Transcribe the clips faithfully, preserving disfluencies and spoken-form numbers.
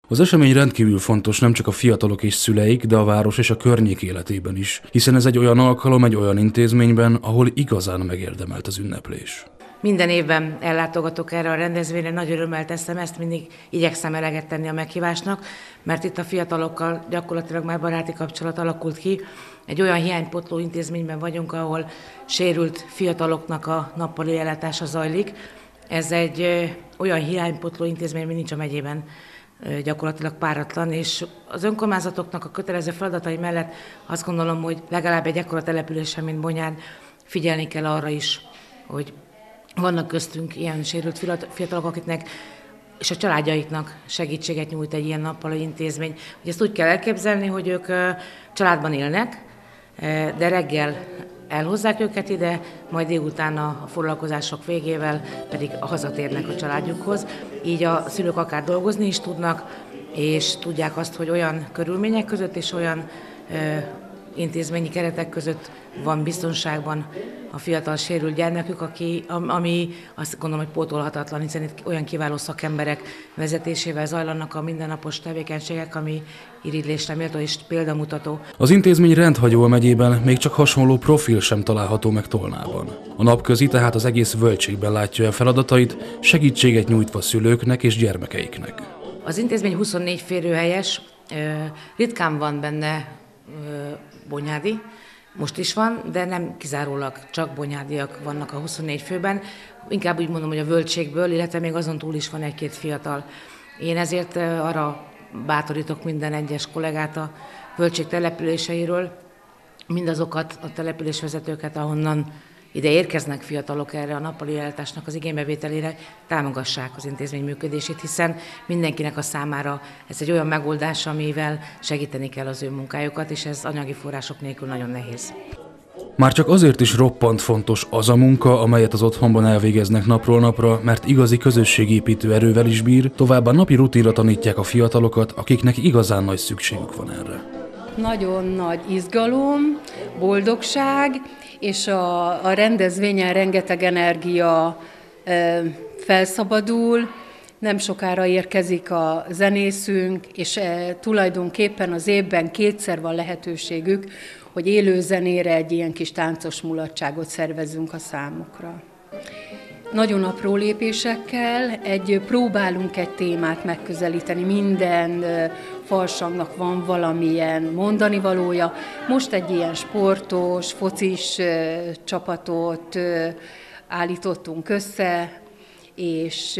Az esemény rendkívül fontos nem csak a fiatalok és szüleik, de a város és a környék életében is, hiszen ez egy olyan alkalom egy olyan intézményben, ahol igazán megérdemelt az ünneplés. Minden évben ellátogatok erre a rendezvényre, nagy örömmel teszem ezt, mindig igyekszem eleget tenni a meghívásnak, mert itt a fiatalokkal gyakorlatilag már baráti kapcsolat alakult ki. Egy olyan hiánypótló intézményben vagyunk, ahol sérült fiataloknak a nappali ellátása zajlik. Ez egy olyan hiánypótló intézmény, mint nincs a megyében, gyakorlatilag páratlan, és az önkormányzatoknak a kötelező feladatai mellett azt gondolom, hogy legalább egy ekkora településen, mint Bonyhád, figyelni kell arra is, hogy vannak köztünk ilyen sérült fiatalok, akiknek és a családjaiknak segítséget nyújt egy ilyen nappali intézmény. Hogy ezt úgy kell elképzelni, hogy ők családban élnek, de reggel elhozzák őket ide, majd délután a foglalkozások végével pedig hazatérnek a családjukhoz. Így a szülők akár dolgozni is tudnak, és tudják azt, hogy olyan körülmények között és olyan intézményi keretek között van biztonságban a fiatal sérült gyermekük, aki, ami azt gondolom, hogy pótolhatatlan, hiszen itt olyan kiváló szakemberek vezetésével zajlanak a mindennapos tevékenységek, ami irigylésre méltó és példamutató. Az intézmény rendhagyó a megyében még csak hasonló profil sem található meg Tolnában. A napközi tehát az egész völgységben látja el feladatait, segítséget nyújtva szülőknek és gyermekeiknek. Az intézmény huszonnégy férőhelyes, ritkán van benne bonyhádi, most is van, de nem kizárólag csak bonyhádiak vannak a huszonnégy főben, inkább úgy mondom, hogy a völgységből, illetve még azon túl is van egy-két fiatal. Én ezért arra bátorítok minden egyes kollégát a völgység településeiről, mindazokat a településvezetőket, ahonnan ide érkeznek fiatalok erre a nappali ellátásnak az igénybevételére, támogassák az intézmény működését, hiszen mindenkinek a számára ez egy olyan megoldás, amivel segíteni kell az ő munkájukat, és ez anyagi források nélkül nagyon nehéz. Már csak azért is roppant fontos az a munka, amelyet az otthonban elvégeznek napról napra, mert igazi közösségépítő erővel is bír, továbbá napi rutinra tanítják a fiatalokat, akiknek igazán nagy szükségük van erre. Nagyon nagy izgalom, boldogság, és a, a rendezvényen rengeteg energia e, felszabadul, nem sokára érkezik a zenészünk, és e, tulajdonképpen az évben kétszer van lehetőségük, hogy élő zenére egy ilyen kis táncos mulatságot szervezzünk a számukra. Nagyon apró lépésekkel egy, próbálunk egy témát megközelíteni, minden farsangnak van valamilyen mondani valója. Most egy ilyen sportos, focis csapatot állítottunk össze, és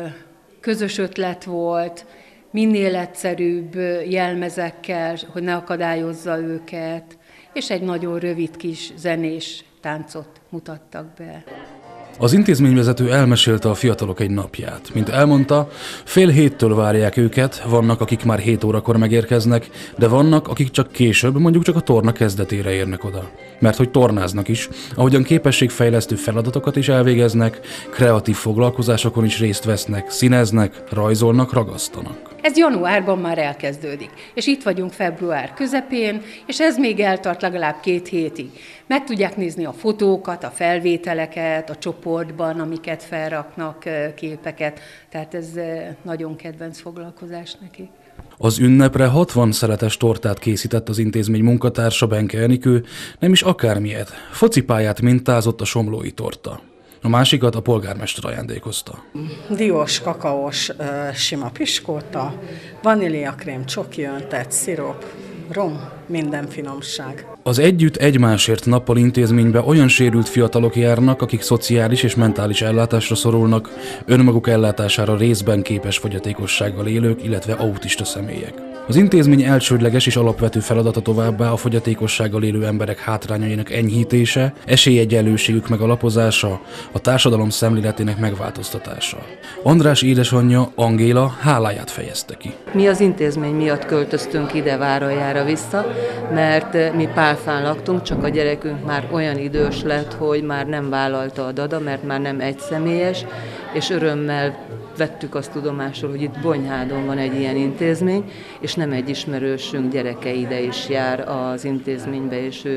közös ötlet volt, minél egyszerűbb jelmezekkel, hogy ne akadályozza őket, és egy nagyon rövid kis zenés táncot mutattak be. Az intézményvezető elmesélte a fiatalok egy napját. Mint elmondta, fél héttől várják őket, vannak, akik már hét órakor megérkeznek, de vannak, akik csak később, mondjuk csak a torna kezdetére érnek oda. Mert hogy tornáznak is, ahogyan képességfejlesztő feladatokat is elvégeznek, kreatív foglalkozásokon is részt vesznek, színeznek, rajzolnak, ragasztanak. Ez januárban már elkezdődik, és itt vagyunk február közepén, és ez még eltart legalább két hétig. Meg tudják nézni a fotókat, a felvételeket, a csoportban, amiket felraknak, képeket, tehát ez nagyon kedvenc foglalkozás nekik. Az ünnepre hatvan szeletes tortát készített az intézmény munkatársa, Benke Enikő, nem is akármilyet, focipályát mintázott a somlói torta. A másikat a polgármester ajándékozta. Diós, kakaós, sima piskóta, vaníliakrém, csoki öntett, szirop, rom, minden finomság. Az Együtt Egymásért nappal intézménybe olyan sérült fiatalok járnak, akik szociális és mentális ellátásra szorulnak, önmaguk ellátására részben képes fogyatékossággal élők, illetve autista személyek. Az intézmény elsődleges és alapvető feladata továbbá a fogyatékossággal élő emberek hátrányainak enyhítése, esélyegyenlőségük megalapozása, a társadalom szemléletének megváltoztatása. András édesanyja, Angéla háláját fejezte ki. Mi az intézmény miatt költöztünk ide Váraljára vissza, mert mi Pálfán laktunk, csak a gyerekünk már olyan idős lett, hogy már nem vállalta a dada, mert már nem egyszemélyes, és örömmel vettük azt tudomásul, hogy itt Bonyhádon van egy ilyen intézmény, és nem egy ismerősünk gyereke ide is jár az intézménybe, és ők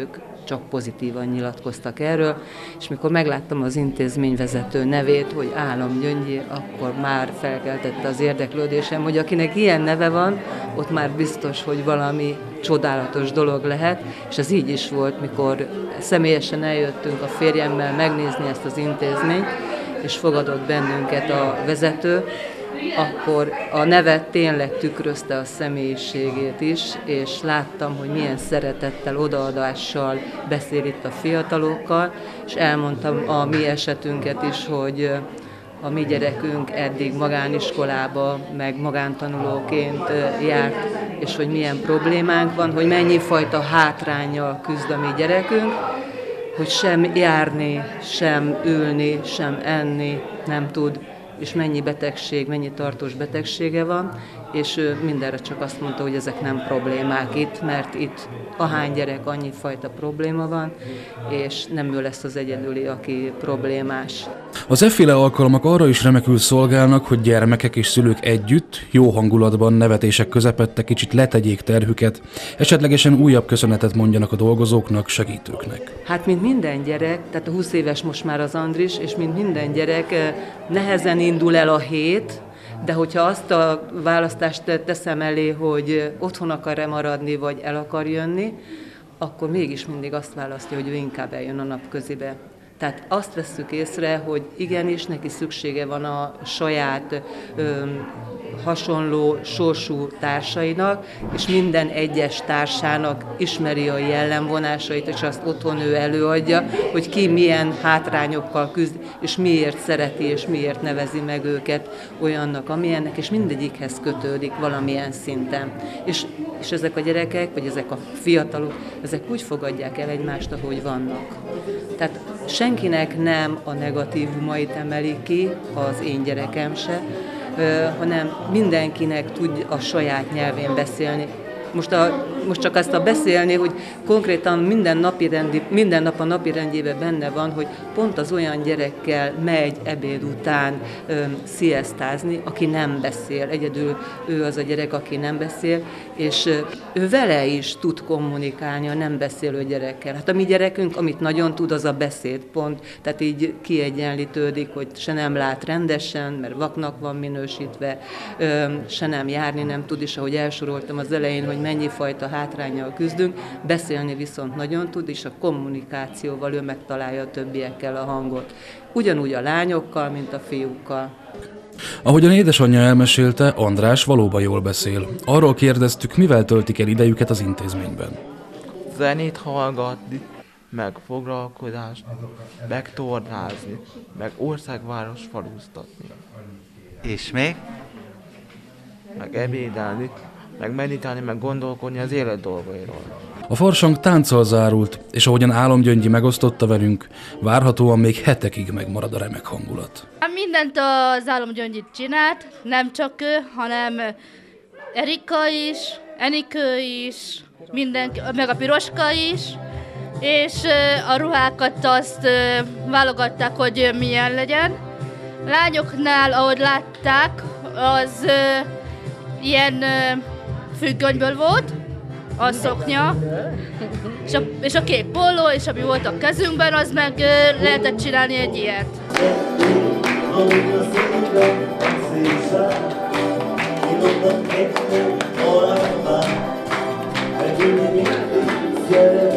csak pozitívan nyilatkoztak erről, és mikor megláttam az intézményvezető nevét, hogy Álom Gyöngyi, akkor már felkeltette az érdeklődésem, hogy akinek ilyen neve van, ott már biztos, hogy valami csodálatos dolog lehet, és ez így is volt, mikor személyesen eljöttünk a férjemmel megnézni ezt az intézményt, és fogadott bennünket a vezető, akkor a neve tényleg tükrözte a személyiségét is, és láttam, hogy milyen szeretettel, odaadással beszél itt a fiatalokkal, és elmondtam a mi esetünket is, hogy a mi gyerekünk eddig magániskolába, meg magántanulóként járt, és hogy milyen problémánk van, hogy mennyi fajta hátránnyal küzd a mi gyerekünk, hogy sem járni, sem ülni, sem enni nem tud, és mennyi betegség, mennyi tartós betegsége van, és ő mindenre csak azt mondta, hogy ezek nem problémák itt, mert itt ahány gyerek, annyi fajta probléma van, és nem ő lesz az egyedüli, aki problémás. Az efféle alkalmak arra is remekül szolgálnak, hogy gyermekek és szülők együtt, jó hangulatban, nevetések közepette kicsit letegyék terhüket, esetlegesen újabb köszönetet mondjanak a dolgozóknak, segítőknek. Hát, mint minden gyerek, tehát a húsz éves most már az Andris, és mint minden gyerek, nehezen indul el a hét, de hogyha azt a választást teszem elé, hogy otthon akar-e maradni, vagy el akar jönni, akkor mégis mindig azt választja, hogy ő inkább eljön a napközibe. Tehát azt vesszük észre, hogy igenis neki szüksége van a saját ö, hasonló sorsú társainak, és minden egyes társának ismeri a jellemvonásait, és azt otthon ő előadja, hogy ki milyen hátrányokkal küzd, és miért szereti, és miért nevezi meg őket olyannak, amilyennek, és mindegyikhez kötődik valamilyen szinten. És, és ezek a gyerekek, vagy ezek a fiatalok, ezek úgy fogadják el egymást, ahogy vannak. Tehát senkinek nem a negatívumait emeli ki, az én gyerekem se, hanem mindenkinek tud a saját nyelvén beszélni. Most, a, most csak azt a beszélni, hogy konkrétan minden, napi rendi, minden nap a napi rendjében benne van, hogy pont az olyan gyerekkel megy ebéd után ö, sziasztázni, aki nem beszél. Egyedül ő az a gyerek, aki nem beszél, és ö, ő vele is tud kommunikálni a nem beszélő gyerekkel. Hát a mi gyerekünk, amit nagyon tud, az a beszédpont, tehát így kiegyenlítődik, hogy se nem lát rendesen, mert vaknak van minősítve, ö, se nem járni nem tud, és ahogy elsoroltam az elején, hogy mennyi fajta hátránnyal küzdünk, beszélni viszont nagyon tud, és a kommunikációval ő megtalálja a többiekkel a hangot. Ugyanúgy a lányokkal, mint a fiúkkal. Ahogyan édesanyja elmesélte, András valóban jól beszél. Arról kérdeztük, mivel töltik el idejüket az intézményben. Zenét hallgatni, meg foglalkozást, meg tornázni, meg országváros faluztatni. És még? Meg ebédelni, meg meditálni, meg gondolkodni az élet dolgairól. A farsang tánccal zárult, és ahogyan Álom Gyöngyi megosztotta velünk, várhatóan még hetekig megmarad a remek hangulat. Mindent az Álom Gyöngyi csinált, nem csak ő, hanem Erika is, Enikő is, mindenki, meg a Piroska is, és a ruhákat azt válogatták, hogy milyen legyen. Lányoknál, ahogy látták, az ilyen függönyből volt, a szoknya, és a, és a kék póló, és ami volt a kezünkben, az meg lehetett csinálni egy ilyet. Yeah.